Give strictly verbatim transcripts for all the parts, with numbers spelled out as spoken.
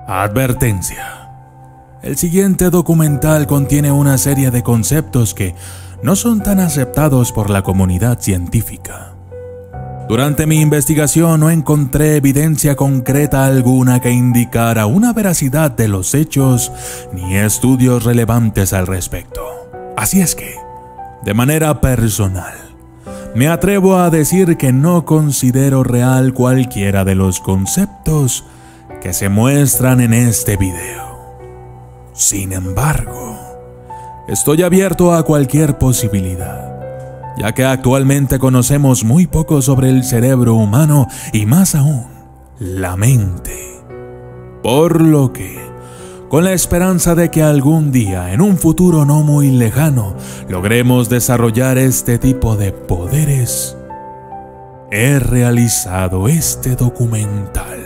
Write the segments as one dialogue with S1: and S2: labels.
S1: Advertencia. El siguiente documental contiene una serie de conceptos que no son tan aceptados por la comunidad científica. Durante mi investigación no encontré evidencia concreta alguna que indicara una veracidad de los hechos ni estudios relevantes al respecto. Así es que, de manera personal, me atrevo a decir que no considero real cualquiera de los conceptos que se muestran en este video. Sin embargo, estoy abierto a cualquier posibilidad, ya que actualmente conocemos muy poco sobre el cerebro humano y más aún, la mente. Por lo que, con la esperanza de que algún día, en un futuro no muy lejano, logremos desarrollar este tipo de poderes, he realizado este documental.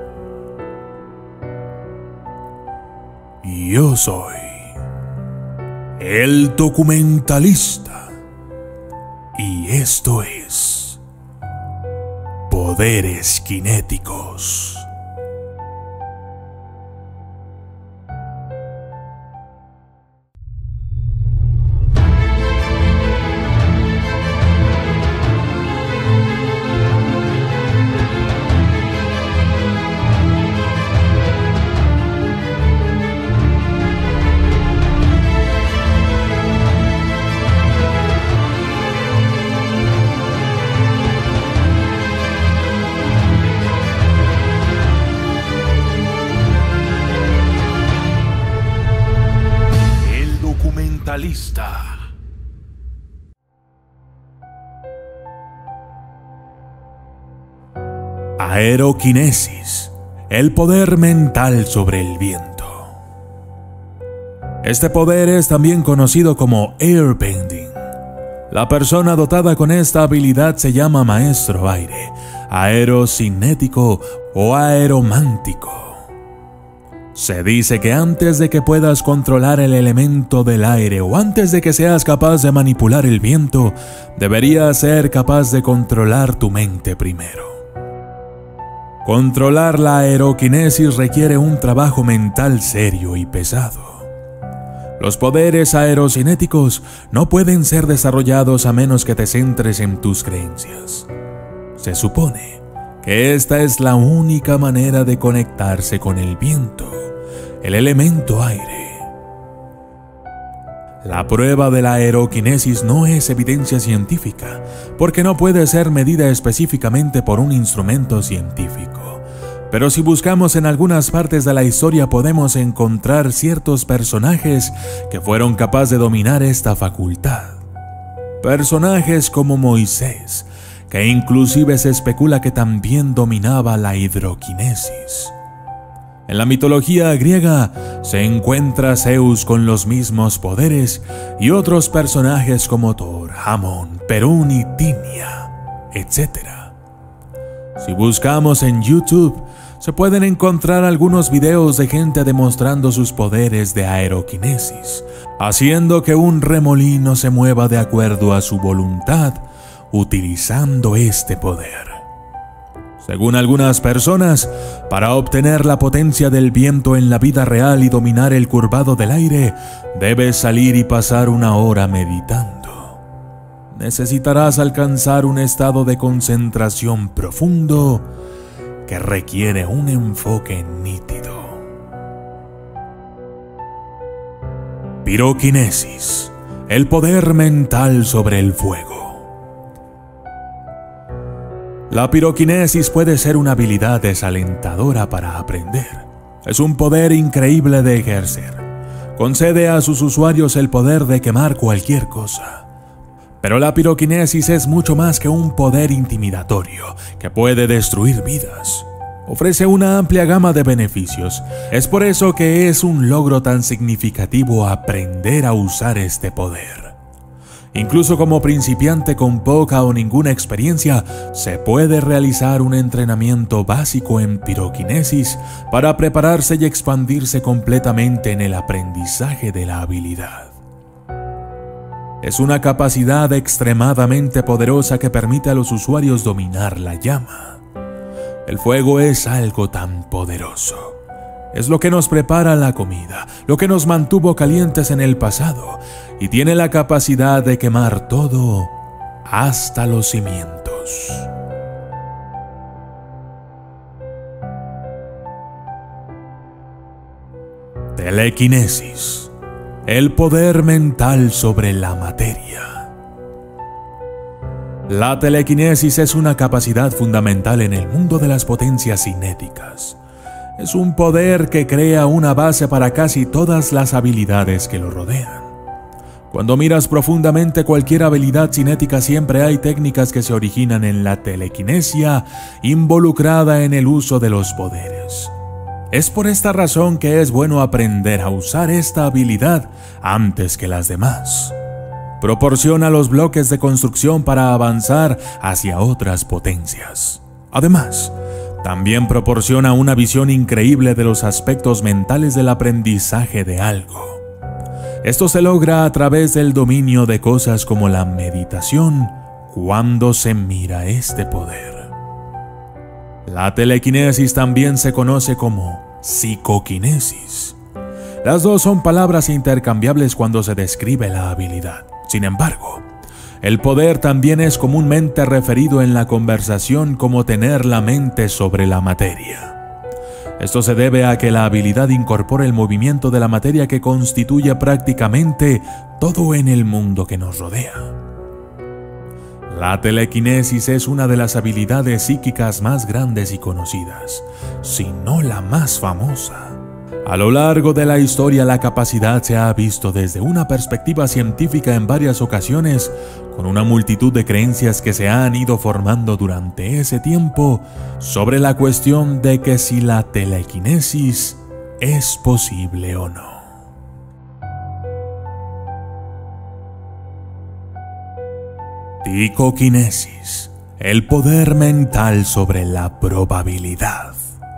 S1: Yo soy el documentalista y esto es Poderes Cinéticos. Aeroquinesis, el poder mental sobre el viento. Este poder es también conocido como airbending. La persona dotada con esta habilidad se llama maestro aire, aerocinético o aeromántico. Se dice que antes de que puedas controlar el elemento del aire o antes de que seas capaz de manipular el viento, deberías ser capaz de controlar tu mente primero. Controlar la aeroquinesis requiere un trabajo mental serio y pesado. Los poderes aerocinéticos no pueden ser desarrollados a menos que te centres en tus creencias. Se supone que esta es la única manera de conectarse con el viento, el elemento aire. La prueba de la aeroquinesis no es evidencia científica, porque no puede ser medida específicamente por un instrumento científico. Pero si buscamos en algunas partes de la historia podemos encontrar ciertos personajes que fueron capaces de dominar esta facultad. Personajes como Moisés, que inclusive se especula que también dominaba la hidroquinesis. En la mitología griega se encuentra Zeus con los mismos poderes y otros personajes como Thor, Amón, Perún y Tinia, etcétera. Si buscamos en YouTube, se pueden encontrar algunos videos de gente demostrando sus poderes de aeroquinesis, haciendo que un remolino se mueva de acuerdo a su voluntad, utilizando este poder. Según algunas personas, para obtener la potencia del viento en la vida real y dominar el curvado del aire, debes salir y pasar una hora meditando. Necesitarás alcanzar un estado de concentración profundo que requiere un enfoque nítido. Piroquinesis, el poder mental sobre el fuego. La piroquinesis puede ser una habilidad desalentadora para aprender. Es un poder increíble de ejercer. Concede a sus usuarios el poder de quemar cualquier cosa. Pero la piroquinesis es mucho más que un poder intimidatorio que puede destruir vidas. Ofrece una amplia gama de beneficios. Es por eso que es un logro tan significativo aprender a usar este poder. Incluso como principiante con poca o ninguna experiencia, se puede realizar un entrenamiento básico en piroquinesis para prepararse y expandirse completamente en el aprendizaje de la habilidad. Es una capacidad extremadamente poderosa que permite a los usuarios dominar la llama. El fuego es algo tan poderoso Es lo que nos prepara la comida, lo que nos mantuvo calientes en el pasado y tiene la capacidad de quemar todo hasta los cimientos. Telequinesis, el poder mental sobre la materia. La telequinesis es una capacidad fundamental en el mundo de las potencias cinéticas. Es un poder que crea una base para casi todas las habilidades que lo rodean. Cuando miras profundamente cualquier habilidad cinética, siempre hay técnicas que se originan en la telequinesia involucrada en el uso de los poderes. Es por esta razón que es bueno aprender a usar esta habilidad antes que las demás. Proporciona los bloques de construcción para avanzar hacia otras potencias. Además, también proporciona una visión increíble de los aspectos mentales del aprendizaje de algo. Esto se logra a través del dominio de cosas como la meditación cuando se mira este poder. La telequinesis también se conoce como psicoquinesis. Las dos son palabras intercambiables cuando se describe la habilidad. Sin embargo, el poder también es comúnmente referido en la conversación como tener la mente sobre la materia. Esto se debe a que la habilidad incorpora el movimiento de la materia que constituye prácticamente todo en el mundo que nos rodea. La telequinesis es una de las habilidades psíquicas más grandes y conocidas, si no la más famosa. A lo largo de la historia, la capacidad se ha visto desde una perspectiva científica en varias ocasiones, con una multitud de creencias que se han ido formando durante ese tiempo sobre la cuestión de que si la telequinesis es posible o no. Psicoquinesis, el poder mental sobre la probabilidad.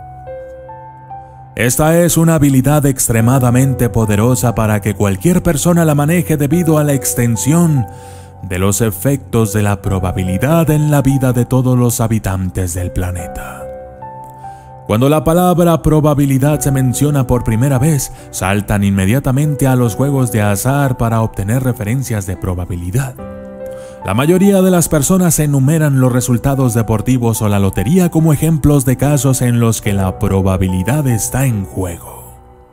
S1: Esta es una habilidad extremadamente poderosa para que cualquier persona la maneje debido a la extensión de los efectos de la probabilidad en la vida de todos los habitantes del planeta. Cuando la palabra probabilidad se menciona por primera vez, saltan inmediatamente a los juegos de azar para obtener referencias de probabilidad. La mayoría de las personas enumeran los resultados deportivos o la lotería como ejemplos de casos en los que la probabilidad está en juego.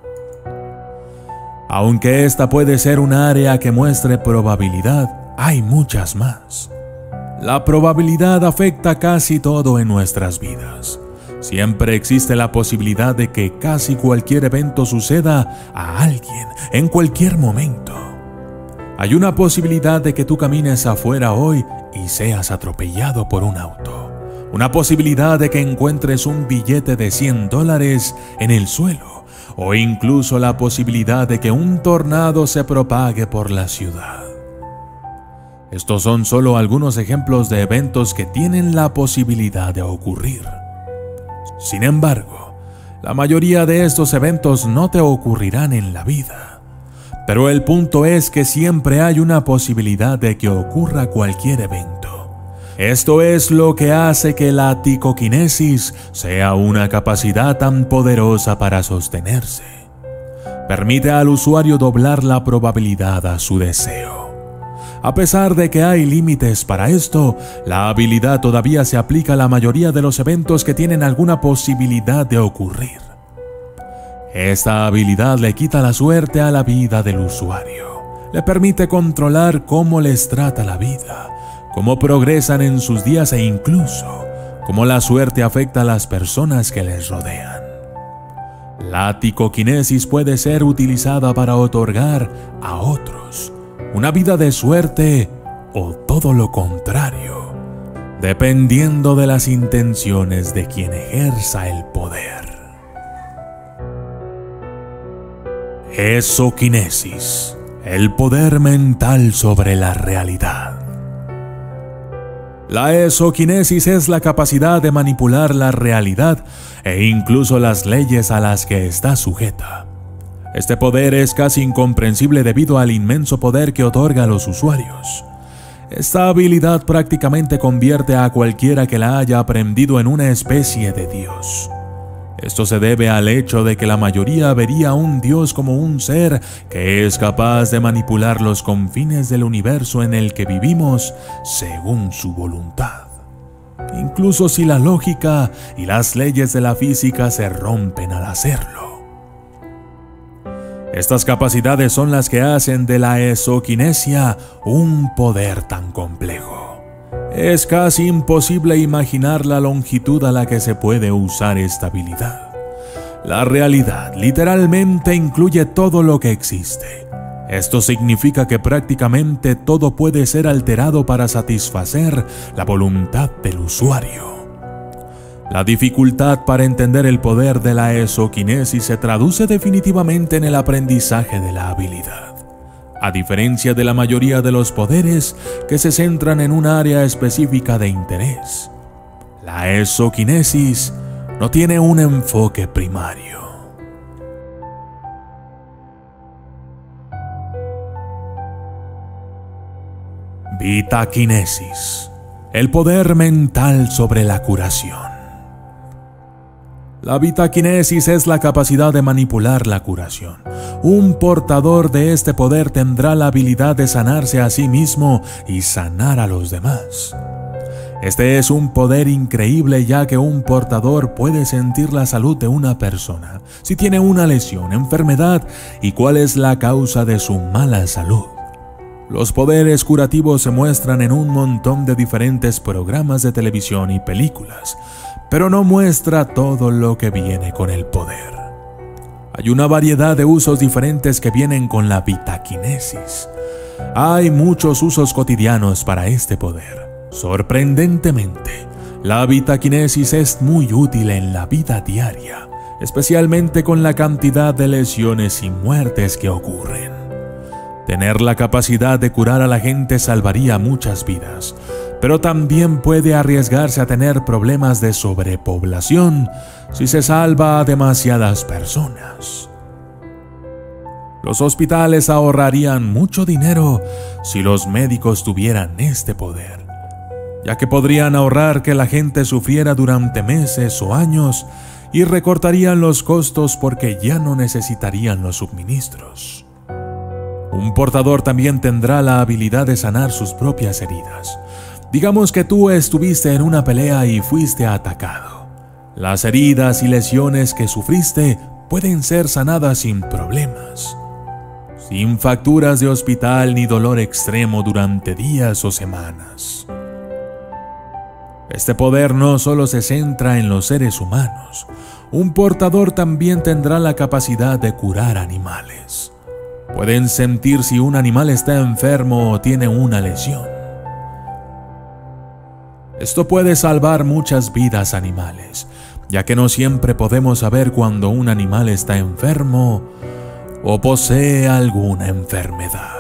S1: Aunque esta puede ser un área que muestre probabilidad, hay muchas más. La probabilidad afecta casi todo en nuestras vidas. Siempre existe la posibilidad de que casi cualquier evento suceda a alguien en cualquier momento. Hay una posibilidad de que tú camines afuera hoy y seas atropellado por un auto. Una posibilidad de que encuentres un billete de cien dólares en el suelo. O incluso la posibilidad de que un tornado se propague por la ciudad. Estos son solo algunos ejemplos de eventos que tienen la posibilidad de ocurrir. Sin embargo, la mayoría de estos eventos no te ocurrirán en la vida. Pero el punto es que siempre hay una posibilidad de que ocurra cualquier evento. Esto es lo que hace que la psicoquinesis sea una capacidad tan poderosa para sostenerse. Permite al usuario doblar la probabilidad a su deseo. A pesar de que hay límites para esto, la habilidad todavía se aplica a la mayoría de los eventos que tienen alguna posibilidad de ocurrir. Esta habilidad le quita la suerte a la vida del usuario. Le permite controlar cómo les trata la vida, cómo progresan en sus días e incluso cómo la suerte afecta a las personas que les rodean. La psicoquinesis puede ser utilizada para otorgar a otros una vida de suerte o todo lo contrario, dependiendo de las intenciones de quien ejerza el poder. Esoquinesis, el poder mental sobre la realidad. La esoquinesis es la capacidad de manipular la realidad e incluso las leyes a las que está sujeta. Este poder es casi incomprensible debido al inmenso poder que otorga a los usuarios. Esta habilidad prácticamente convierte a cualquiera que la haya aprendido en una especie de dios. Esto se debe al hecho de que la mayoría vería a un Dios como un ser que es capaz de manipular los confines del universo en el que vivimos según su voluntad, incluso si la lógica y las leyes de la física se rompen al hacerlo. Estas capacidades son las que hacen de la esoquinesia un poder tan complejo. Es casi imposible imaginar la longitud a la que se puede usar esta habilidad. La realidad literalmente incluye todo lo que existe. Esto significa que prácticamente todo puede ser alterado para satisfacer la voluntad del usuario. La dificultad para entender el poder de la esoquinesis se traduce definitivamente en el aprendizaje de la habilidad. A diferencia de la mayoría de los poderes que se centran en un área específica de interés, la esoquinesis no tiene un enfoque primario. Vitaquinesis, el poder mental sobre la curación. La vitaquinesis es la capacidad de manipular la curación. Un portador de este poder tendrá la habilidad de sanarse a sí mismo y sanar a los demás. Este es un poder increíble, ya que un portador puede sentir la salud de una persona, si tiene una lesión, enfermedad y cuál es la causa de su mala salud. Los poderes curativos se muestran en un montón de diferentes programas de televisión y películas, pero no muestra todo lo que viene con el poder. Hay una variedad de usos diferentes que vienen con la vitaquinesis. Hay muchos usos cotidianos para este poder. Sorprendentemente, la vitaquinesis es muy útil en la vida diaria, especialmente con la cantidad de lesiones y muertes que ocurren. Tener la capacidad de curar a la gente salvaría muchas vidas, pero también puede arriesgarse a tener problemas de sobrepoblación si se salva a demasiadas personas. Los hospitales ahorrarían mucho dinero si los médicos tuvieran este poder, ya que podrían ahorrar que la gente sufriera durante meses o años y recortarían los costos porque ya no necesitarían los suministros. Un portador también tendrá la habilidad de sanar sus propias heridas. Digamos que tú estuviste en una pelea y fuiste atacado. Las heridas y lesiones que sufriste pueden ser sanadas sin problemas, sin facturas de hospital ni dolor extremo durante días o semanas. Este poder no solo se centra en los seres humanos. Un portador también tendrá la capacidad de curar animales. Pueden sentir si un animal está enfermo o tiene una lesión. Esto puede salvar muchas vidas animales, ya que no siempre podemos saber cuando un animal está enfermo o posee alguna enfermedad.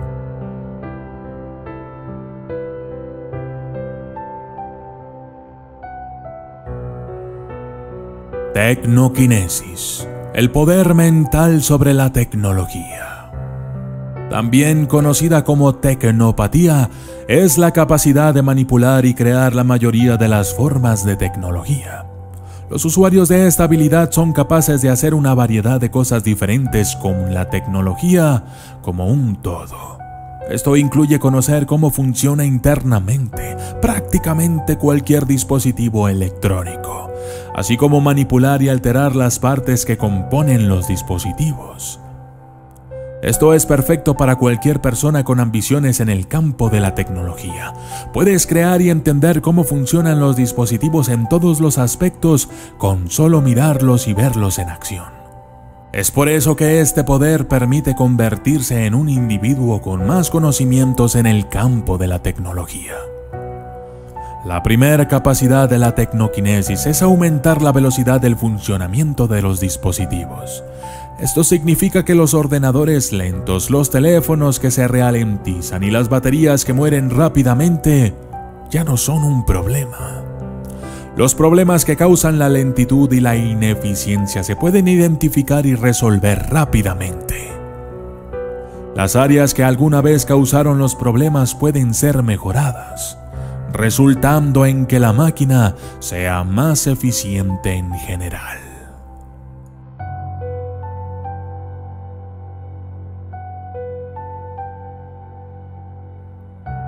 S1: Tecnoquinesis, el poder mental sobre la tecnología. También conocida como tecnopatía, es la capacidad de manipular y crear la mayoría de las formas de tecnología. Los usuarios de esta habilidad son capaces de hacer una variedad de cosas diferentes con la tecnología como un todo. Esto incluye conocer cómo funciona internamente prácticamente cualquier dispositivo electrónico, así como manipular y alterar las partes que componen los dispositivos. Esto es perfecto para cualquier persona con ambiciones en el campo de la tecnología. Puedes crear y entender cómo funcionan los dispositivos en todos los aspectos con solo mirarlos y verlos en acción. Es por eso que este poder permite convertirse en un individuo con más conocimientos en el campo de la tecnología. La primera capacidad de la tecnoquinesis es aumentar la velocidad del funcionamiento de los dispositivos. Esto significa que los ordenadores lentos, los teléfonos que se ralentizan y las baterías que mueren rápidamente ya no son un problema. Los problemas que causan la lentitud y la ineficiencia se pueden identificar y resolver rápidamente. Las áreas que alguna vez causaron los problemas pueden ser mejoradas, resultando en que la máquina sea más eficiente en general.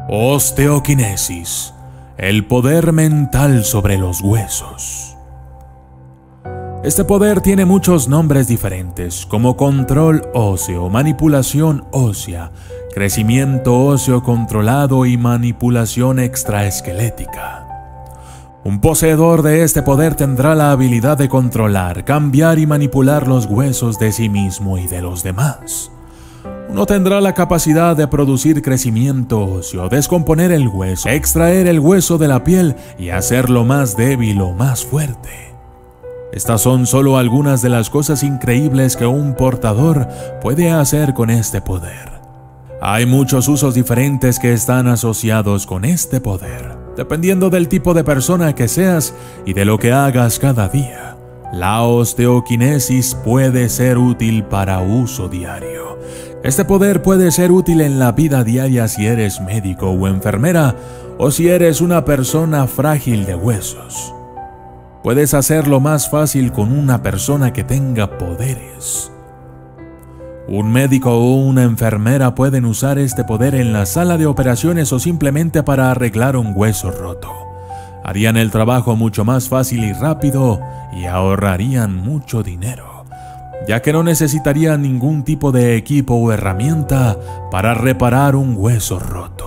S1: Osteoquinesis, el poder mental sobre los huesos. Este poder tiene muchos nombres diferentes, como control óseo, manipulación ósea, crecimiento óseo controlado y manipulación extraesquelética. Un poseedor de este poder tendrá la habilidad de controlar, cambiar y manipular los huesos de sí mismo y de los demás. Uno tendrá la capacidad de producir crecimiento óseo, descomponer el hueso, extraer el hueso de la piel y hacerlo más débil o más fuerte. Estas son solo algunas de las cosas increíbles que un portador puede hacer con este poder. Hay muchos usos diferentes que están asociados con este poder, dependiendo del tipo de persona que seas y de lo que hagas cada día. La osteoquinesis puede ser útil para uso diario. Este poder puede ser útil en la vida diaria si eres médico o enfermera o si eres una persona frágil de huesos. Puedes hacerlo más fácil con una persona que tenga poderes. Un médico o una enfermera pueden usar este poder en la sala de operaciones o simplemente para arreglar un hueso roto. Harían el trabajo mucho más fácil y rápido y ahorrarían mucho dinero, ya que no necesitarían ningún tipo de equipo o herramienta para reparar un hueso roto.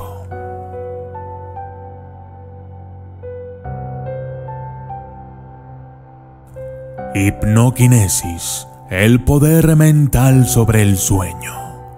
S1: Hipnoquinesis, el poder mental sobre el sueño.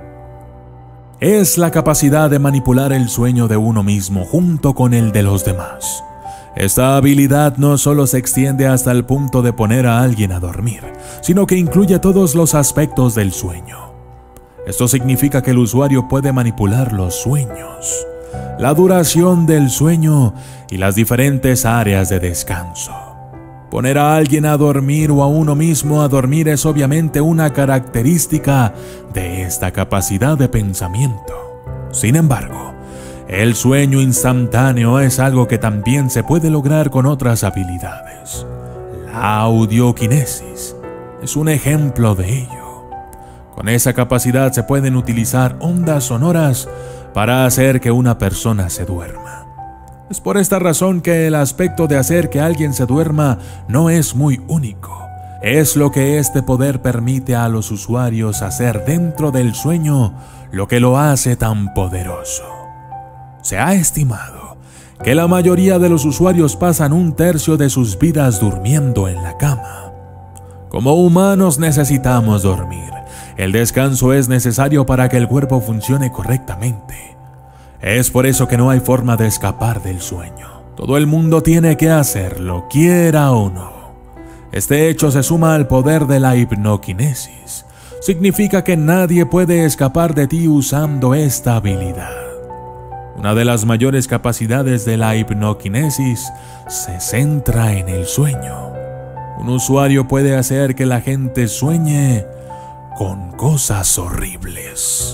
S1: Es la capacidad de manipular el sueño de uno mismo junto con el de los demás. Esta habilidad no solo se extiende hasta el punto de poner a alguien a dormir, sino que incluye todos los aspectos del sueño. Esto significa que el usuario puede manipular los sueños, la duración del sueño y las diferentes áreas de descanso. Poner a alguien a dormir o a uno mismo a dormir es obviamente una característica de esta capacidad de pensamiento. Sin embargo, el sueño instantáneo es algo que también se puede lograr con otras habilidades. La audioquinesis es un ejemplo de ello. Con esa capacidad se pueden utilizar ondas sonoras para hacer que una persona se duerma. Es por esta razón que el aspecto de hacer que alguien se duerma no es muy único. Es lo que este poder permite a los usuarios hacer dentro del sueño lo que lo hace tan poderoso. Se ha estimado que la mayoría de los usuarios pasan un tercio de sus vidas durmiendo en la cama. Como humanos necesitamos dormir. El descanso es necesario para que el cuerpo funcione correctamente. Es por eso que no hay forma de escapar del sueño. Todo el mundo tiene que hacerlo, quiera o no. Este hecho se suma al poder de la hipnoquinesis. Significa que nadie puede escapar de ti usando esta habilidad. Una de las mayores capacidades de la hipnoquinesis se centra en el sueño. Un usuario puede hacer que la gente sueñe con cosas horribles.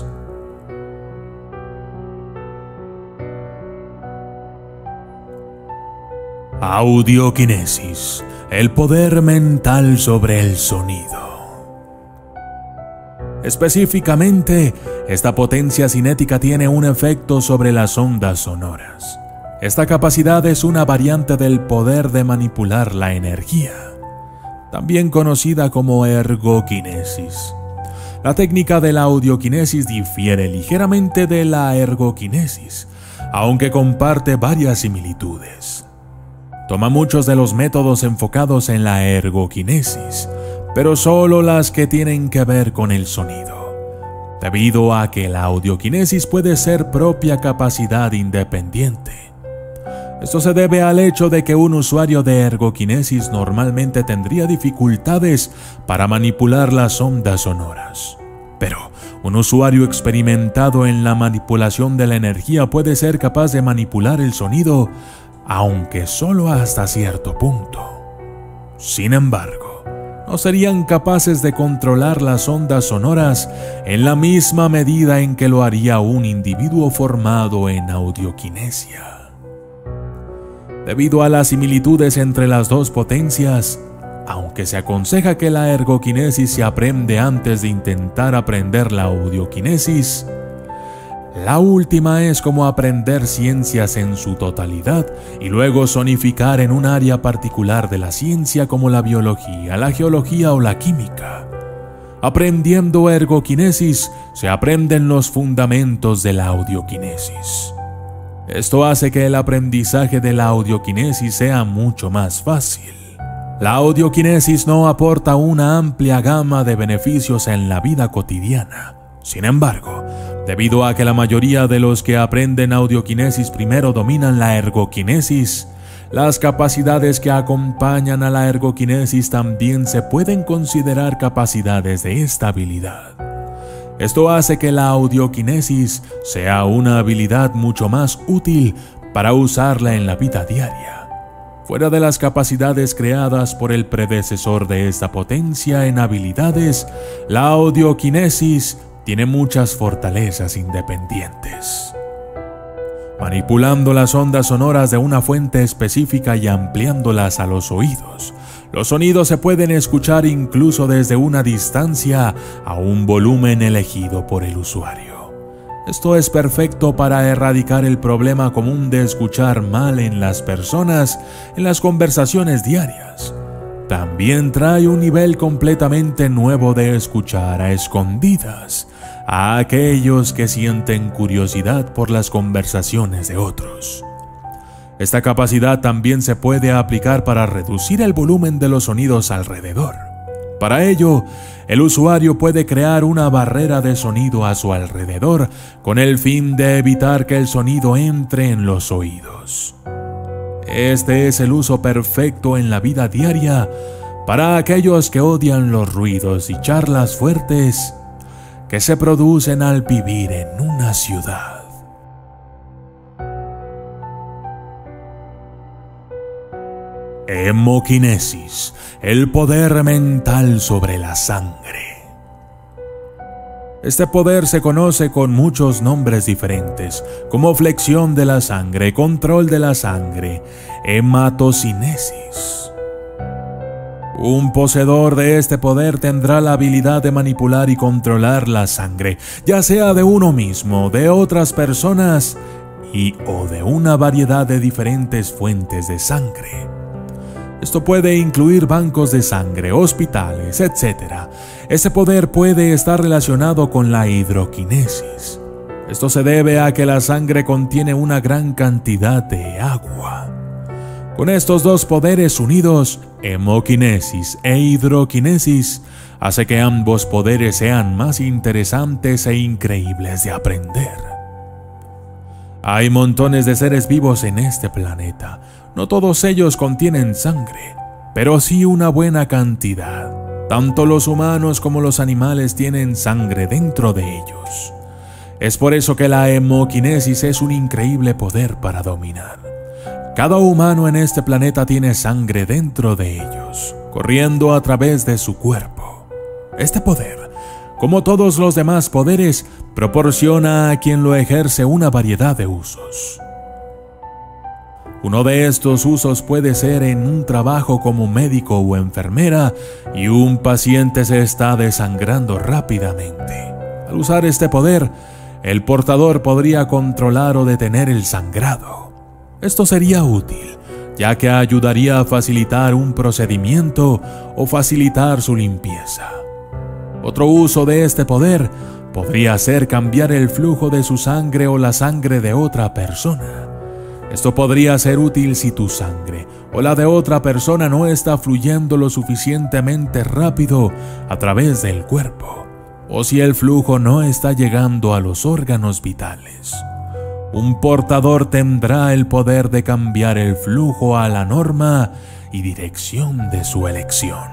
S1: Audioquinesis, el poder mental sobre el sonido. Específicamente, esta potencia cinética tiene un efecto sobre las ondas sonoras. Esta capacidad es una variante del poder de manipular la energía, también conocida como ergoquinesis. La técnica de la audioquinesis difiere ligeramente de la ergoquinesis, aunque comparte varias similitudes. Toma muchos de los métodos enfocados en la ergoquinesis, pero solo las que tienen que ver con el sonido, debido a que la audioquinesis puede ser propia capacidad independiente. Esto se debe al hecho de que un usuario de ergoquinesis normalmente tendría dificultades para manipular las ondas sonoras. Pero un usuario experimentado en la manipulación de la energía puede ser capaz de manipular el sonido, aunque solo hasta cierto punto. Sin embargo, no serían capaces de controlar las ondas sonoras en la misma medida en que lo haría un individuo formado en audioquinesia. Debido a las similitudes entre las dos potencias, aunque se aconseja que la ergoquinesis se aprende antes de intentar aprender la audioquinesis, La última es como aprender ciencias en su totalidad y luego zonificar en un área particular de la ciencia como la biología, la geología o la química. Aprendiendo ergoquinesis, se aprenden los fundamentos de la audioquinesis. Esto hace que el aprendizaje de la audioquinesis sea mucho más fácil. La audioquinesis no aporta una amplia gama de beneficios en la vida cotidiana. Sin embargo, debido a que la mayoría de los que aprenden audioquinesis primero dominan la ergoquinesis, las capacidades que acompañan a la ergoquinesis también se pueden considerar capacidades de esta habilidad. Esto hace que la audioquinesis sea una habilidad mucho más útil para usarla en la vida diaria. Fuera de las capacidades creadas por el predecesor de esta potencia en habilidades, la audioquinesis tiene muchas fortalezas independientes. Manipulando las ondas sonoras de una fuente específica y ampliándolas a los oídos, los sonidos se pueden escuchar incluso desde una distancia a un volumen elegido por el usuario. Esto es perfecto para erradicar el problema común de escuchar mal en las personas en las conversaciones diarias. También trae un nivel completamente nuevo de escuchar a escondidas a aquellos que sienten curiosidad por las conversaciones de otros. Esta capacidad también se puede aplicar para reducir el volumen de los sonidos alrededor. Para ello, el usuario puede crear una barrera de sonido a su alrededor con el fin de evitar que el sonido entre en los oídos. Este es el uso perfecto en la vida diaria para aquellos que odian los ruidos y charlas fuertes que se producen al vivir en una ciudad. Hemoquinesis, el poder mental sobre la sangre. Este poder se conoce con muchos nombres diferentes, como flexión de la sangre, control de la sangre, hematocinesis. Un poseedor de este poder tendrá la habilidad de manipular y controlar la sangre, ya sea de uno mismo, de otras personas y o de una variedad de diferentes fuentes de sangre. Esto puede incluir bancos de sangre, hospitales, etcétera. Ese poder puede estar relacionado con la hidroquinesis. Esto se debe a que la sangre contiene una gran cantidad de agua. Con estos dos poderes unidos, hemoquinesis e hidroquinesis, hace que ambos poderes sean más interesantes e increíbles de aprender. Hay montones de seres vivos en este planeta. No todos ellos contienen sangre, pero sí una buena cantidad. Tanto los humanos como los animales tienen sangre dentro de ellos. Es por eso que la hemoquinesis es un increíble poder para dominar. Cada humano en este planeta tiene sangre dentro de ellos, corriendo a través de su cuerpo. Este poder, como todos los demás poderes, proporciona a quien lo ejerce una variedad de usos. Uno de estos usos puede ser en un trabajo como médico o enfermera y un paciente se está desangrando rápidamente. Al usar este poder, el portador podría controlar o detener el sangrado. Esto sería útil, ya que ayudaría a facilitar un procedimiento o facilitar su limpieza. Otro uso de este poder podría ser cambiar el flujo de su sangre o la sangre de otra persona. Esto podría ser útil si tu sangre o la de otra persona no está fluyendo lo suficientemente rápido a través del cuerpo, o si el flujo no está llegando a los órganos vitales. Un portador tendrá el poder de cambiar el flujo a la norma y dirección de su elección.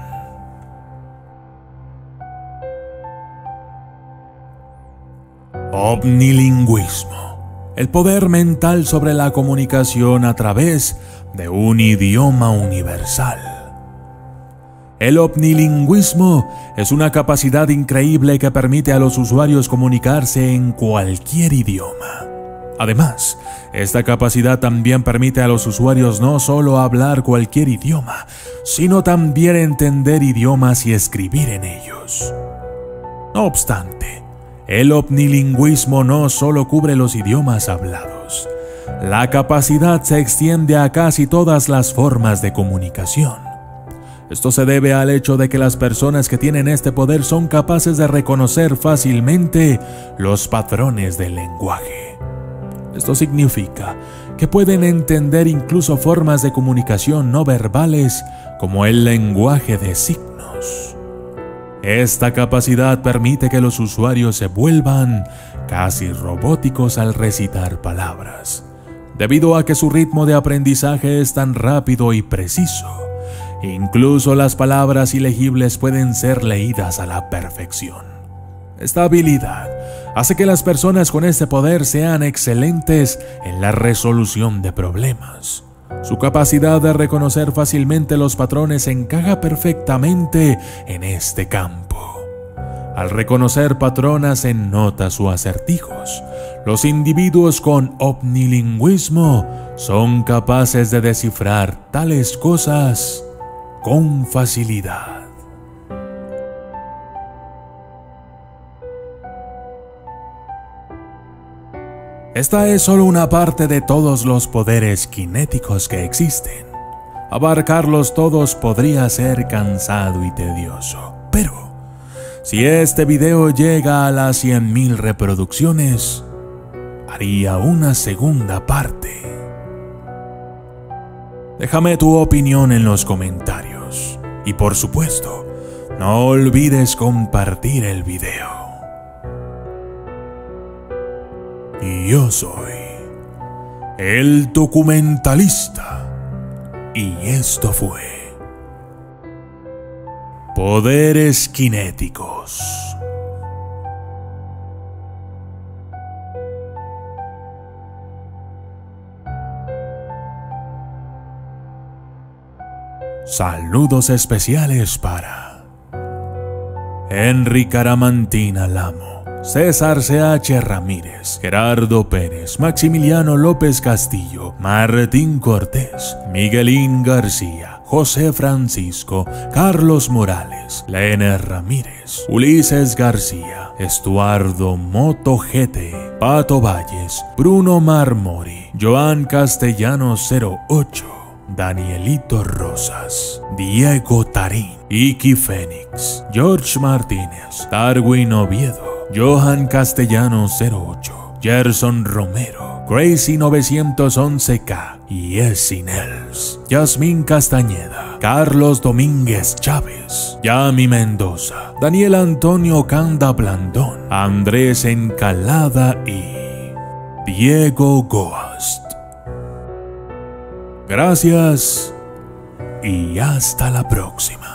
S1: Omnilingüismo. El poder mental sobre la comunicación a través de un idioma universal. El omnilingüismo es una capacidad increíble que permite a los usuarios comunicarse en cualquier idioma. Además, esta capacidad también permite a los usuarios no solo hablar cualquier idioma, sino también entender idiomas y escribir en ellos. No obstante, El omnilingüismo no solo cubre los idiomas hablados. La capacidad se extiende a casi todas las formas de comunicación. Esto se debe al hecho de que las personas que tienen este poder son capaces de reconocer fácilmente los patrones del lenguaje. Esto significa que pueden entender incluso formas de comunicación no verbales como el lenguaje de signos. Esta capacidad permite que los usuarios se vuelvan casi robóticos al recitar palabras, debido a que su ritmo de aprendizaje es tan rápido y preciso. Incluso las palabras ilegibles pueden ser leídas a la perfección. Esta habilidad hace que las personas con este poder sean excelentes en la resolución de problemas. Su capacidad de reconocer fácilmente los patrones encaja perfectamente en este campo. Al reconocer patrones en notas o acertijos, los individuos con omnilingüismo son capaces de descifrar tales cosas con facilidad. Esta es solo una parte de todos los poderes cinéticos que existen. Abarcarlos todos podría ser cansado y tedioso, pero si este video llega a las cien mil reproducciones, haría una segunda parte. Déjame tu opinión en los comentarios y por supuesto, no olvides compartir el video. Y yo soy el documentalista y esto fue Poderes Cinéticos. Saludos especiales para Henry Caramantina Lamo, César C H Ramírez, Gerardo Pérez, Maximiliano López Castillo, Martín Cortés, Miguelín García, José Francisco, Carlos Morales, Lene Ramírez, Ulises García, Estuardo Moto G T, Pato Valles, Bruno Marmori, Joan Castellano cero ocho, Danielito Rosas, Diego Tarín, Iki Fénix, George Martínez, Darwin Oviedo, Johan Castellano cero ocho, Gerson Romero, Crazy novecientos once K, Yesi Nels, Yasmín Castañeda, Carlos Domínguez Chávez, Yami Mendoza, Daniel Antonio Canda Blandón, Andrés Encalada y Diego Ghost. Gracias y hasta la próxima.